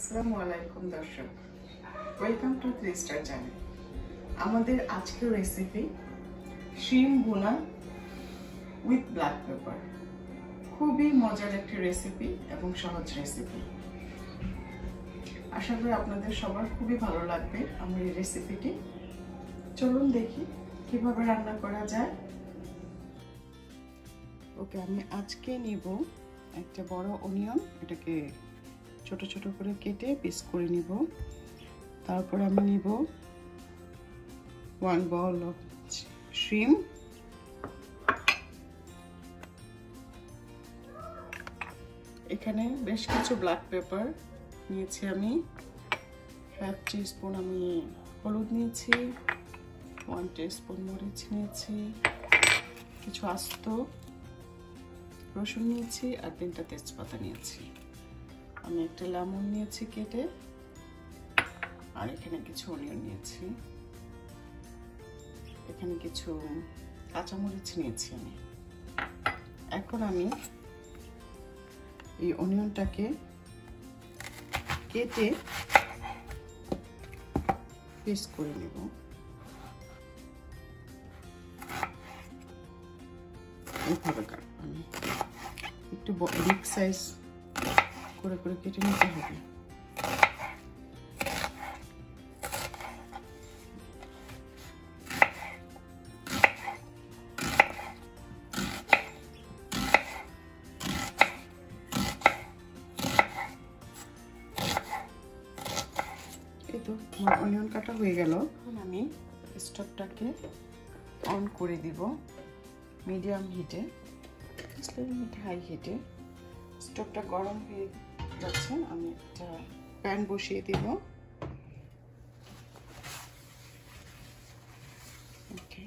আসসালামু আলাইকুম দর্শক, ওয়েলকাম টু 3 স্টার চ্যানেল। আমাদের আজকের রেসিপি শিম ভুনা উইথ ব্ল্যাক পেপার। খুবই মজার একটি রেসিপি এবং সহজ রেসিপি। আশা করি আপনাদের সবার খুবই ভালো লাগবে আমার এই রেসিপিটি। চলুন দেখি কিভাবে রান্না করা যায়। ওকে, আমি আজকে নিব একটা বড় অনিয়ন, এটাকে ছোট ছোট করে কেটে পিস করে নিব। তারপর আমি নিব 1 bowl of shrimp, এখানে বেশ কিছু ব্ল্যাক পেপার নিয়েছি আমি, 1/2 টিস্পুন আমি হলুদ নিয়েছি, 1 টিস্পুন মরিচ নিয়েছি, কিছু আস্ত রসুন নিয়েছি আর 3টা তেজপাতা নিয়েছি। আমি একটা লেমন নিয়েছি কেটে, আর এখানে কিছু অনিয়ন নিয়েছি, এখানে কিছু কাঁচামরিচ নিয়েছি আমি। এখন আমি এই অনিয়নটাকে কেটে পিস করে নেব। এইভাবে আমি একটু বিগ সাইজ করে করে কেটে নিতে হবে। এই তো আমার অনিয়ন কাটা হয়ে গেল। এখন আমি স্টোভটাকে অন করে দিব মিডিয়াম হিটে, হাই হিটে। স্টোভটা গরম হয়ে যাচ্ছে, আমি একটা প্যান বসিয়ে দিব। ওকে,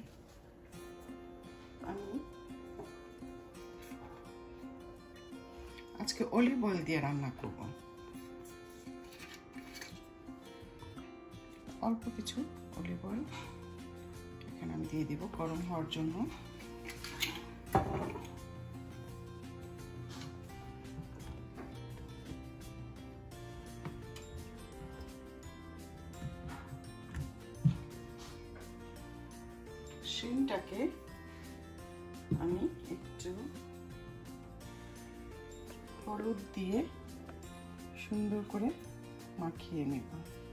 আমি আজকে অলিভ অয়েল দিয়ে রান্না করব। অল্প কিছু অলিভ অয়েল এখানে আমি দিয়ে দিব গরম হওয়ার জন্য। শিমটাকে আমি একটু হলুদ দিয়ে সুন্দর করে মাখিয়ে নেব।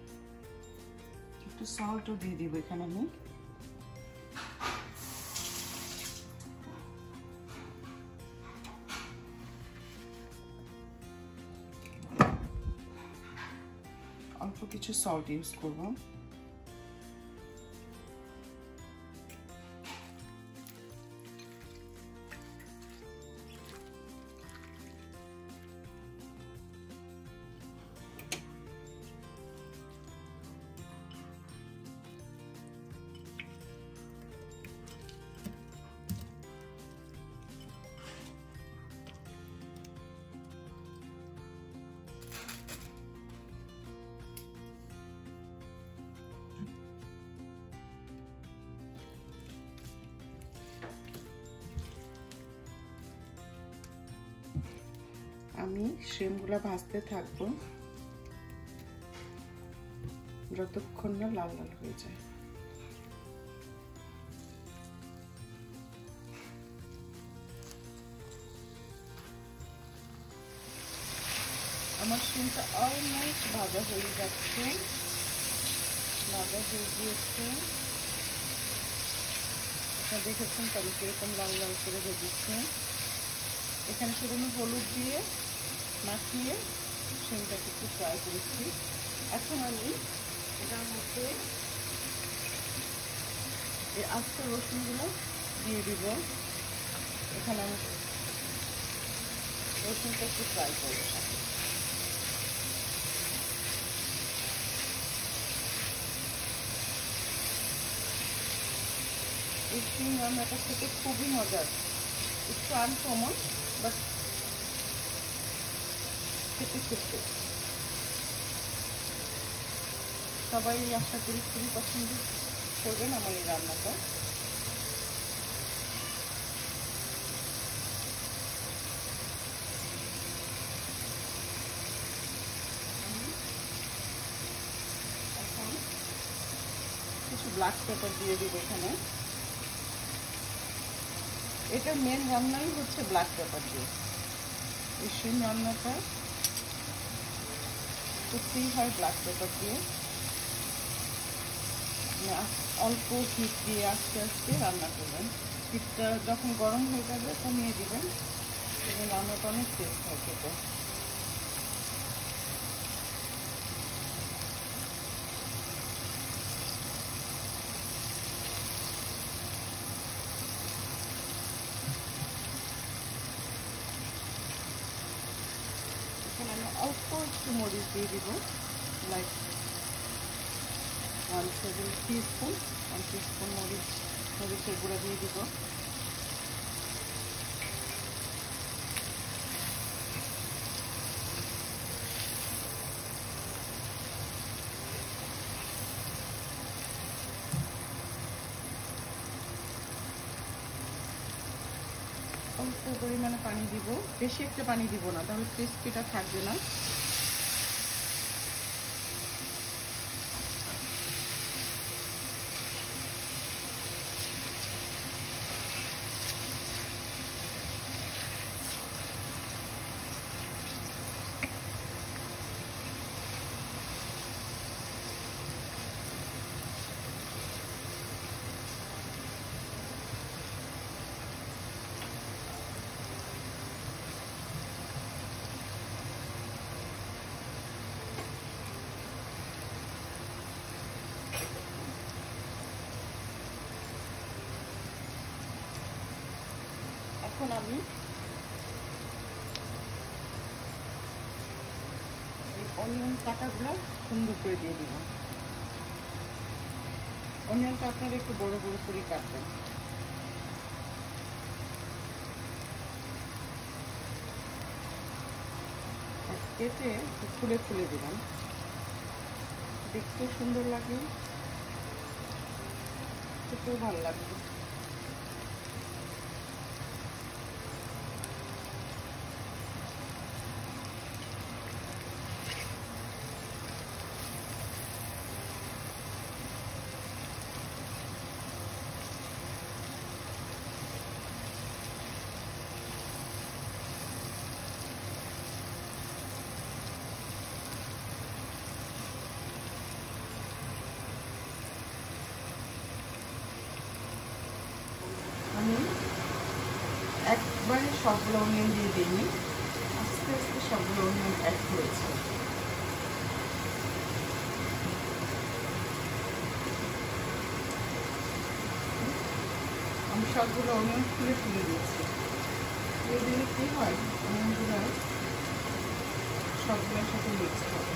একটু সল্টও দিয়ে দিব এখানে আমি। অল্প কিছু সল্ট ইউজ করব। আমি শিমগুলা ভাজতে থাকবো যতক্ষণ না লাল লাল হয়ে যায়। আমার শিমটা অলমোস্ট ভাজা হয়ে যাচ্ছে, ভাজা হয়ে গিয়েছে। আপনারা দেখেছেন তো আমি কিরকম লাল লাল করে ভেজেছি। এখানে শুধু আমি হলুদ দিয়ে মাখিয়ে শিমটাকে একটু ফ্রাই করেছি। এখন আমি এটার মধ্যে এই আস্ত রসুনগুলো দিয়ে দিব। এখানে আমি রসুনটা একটু ফ্রাই করবো সাথে। এই শিম রান্নাটা খেতে খুবই মজার, একটু আনকমন, বাট খেতে খেতে সবাই আশা করি খুবই পছন্দ করবেন আমার এই রান্নাটা। ব্ল্যাক পেপার দিয়ে দিব এখানে। এটা মেন রান্নাই হচ্ছে ব্ল্যাক পেপার দিয়ে। এই শিম রান্নাটা করতেই হয় ব্ল্যাক পেপার দিয়ে। অল্প হিট দিয়ে আস্তে আস্তে রান্না করবেন। হিটটা যখন গরম হয়ে যাবে কমিয়ে দিবেন এবং রান্নাটা অনেক টেস্ট হয় খেতে। এখানে আমি অল্প একটু মরিচ দিয়ে দিব, লাইক 1 টিস্পুন মরিচের গুঁড়া দিয়ে দিব। অল্প পরিমাণে পানি দিব, বেশি একটা পানি দিব না, তাহলে ক্রিস্পিটা থাকবে না। এখন আমি এই অনিয়ন কাটাগুলো সুন্দর করে দিয়ে দিব। অনিয়নটা আপনারা একটু বড় বড় করে কাটবেন। কেটে ফুলে ফুলে দিবেন, দেখতেও সুন্দর লাগে, খেতেও ভালো লাগবে। আমি একবারে সবগুলো অনিয়ন দিয়ে দিইনি, আস্তে আস্তে সবগুলো অনিয়ন অ্যাড করেছি। আমি সবগুলো অনিয়ন ফুলে ফুলে দিয়েছি। এই দিলে কী হয়, অনিয়নগুলো সবগুলোর সাথে মিক্স হবে।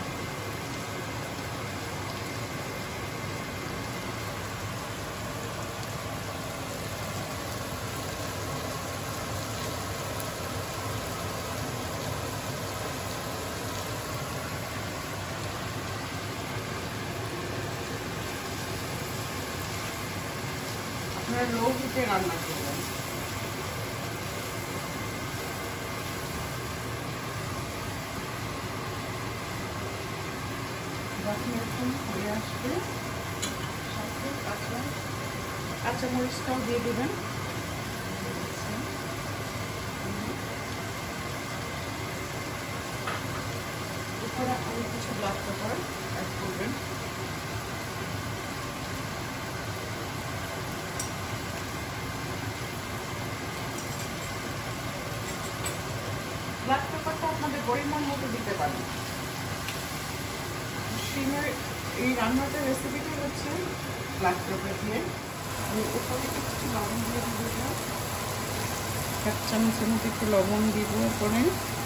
আপনারা লো হিটে রান্না করবেন। যখন এরকম হয়ে আসবে সাথে কাঁচামরিচটাও দিয়ে দেবেন। এরপরে আপনি কিছু ব্ল্যাক পেপার অ্যাড করবেন। ব্ল্যাক পেপারটা আপনাদের পরিমাণ মতো দিতে পারেন। শিমের এই রান্নাটার রেসিপিটা হচ্ছে ব্ল্যাক পেপার দিয়ে। আমি উপরে একটু লবণ দিয়ে দিব, 1 চামচের মতো একটু লবণ দিব। পরে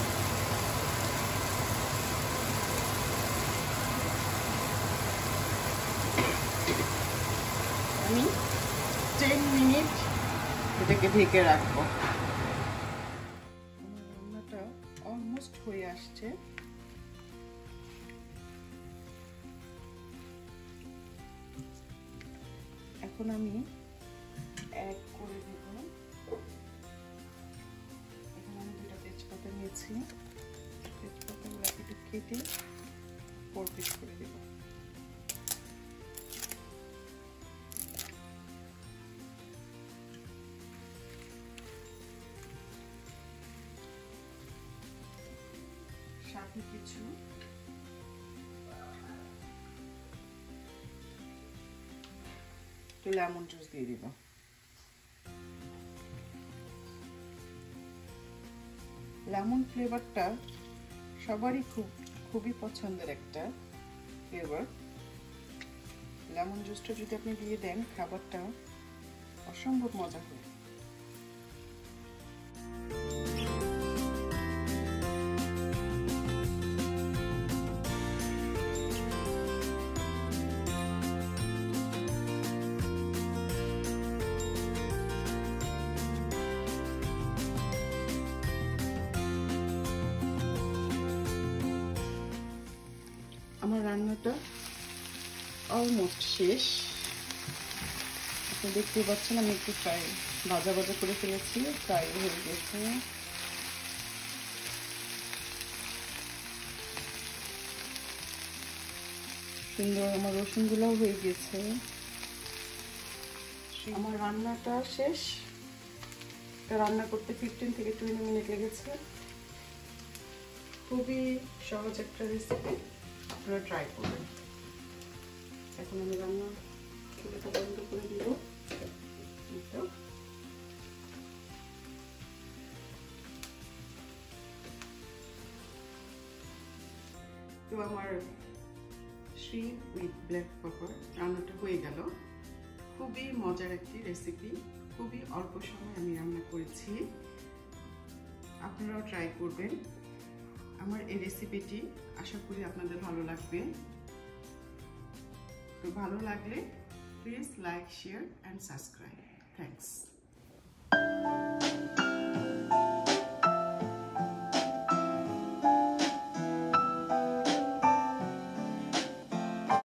আমি 10 মিনিট এটাকে ঢেকে রাখবো। আমার রান্নাটা অলমোস্ট হয়ে আসছে। এখন আমি অ্যাড করে দেব, এখানে আমি 2টা তেজপাতা নিয়েছি, তেজপাতাগুলোকে একটু কেটে 4 পিস করে দেব। সাথে কিছু লেমন জুস দিয়ে দিব। লেমন ফ্লেভারটা সবারই খুবই পছন্দের একটা ফ্লেভার। লেমন জুসটা যদি আপনি দিয়ে দেন খাবারটা অসম্ভব মজা হয়। আমার রান্নাটা অলমোস্ট শেষ। আপনি দেখতে পাচ্ছেন আমি একটু ভাজা করে ফেলেছি, ফ্রাই হয়ে গেছে। সুন্দর আমার রসুনগুলোও হয়ে গেছে। আমার রান্নাটা শেষ। রান্না করতে 15 থেকে 20 মিনিট লেগেছে। খুবই সহজ একটা রেসিপি, আপনারা ট্রাই করবেন। এখন আমি রান্না চুলাটা বন্ধ করে দিব। তো আমার শ্রিম্প উইথ ব্ল্যাক পেপার রান্নাটা হয়ে গেল। খুবই মজার একটি রেসিপি, খুবই অল্প সময় আমি রান্না করেছি। আপনারাও ট্রাই করবেন। আমার এই রেসিপিটি আশা করি আপনাদের ভালো লাগবে। তো ভালো লাগলে please like, share and subscribe. Thanks.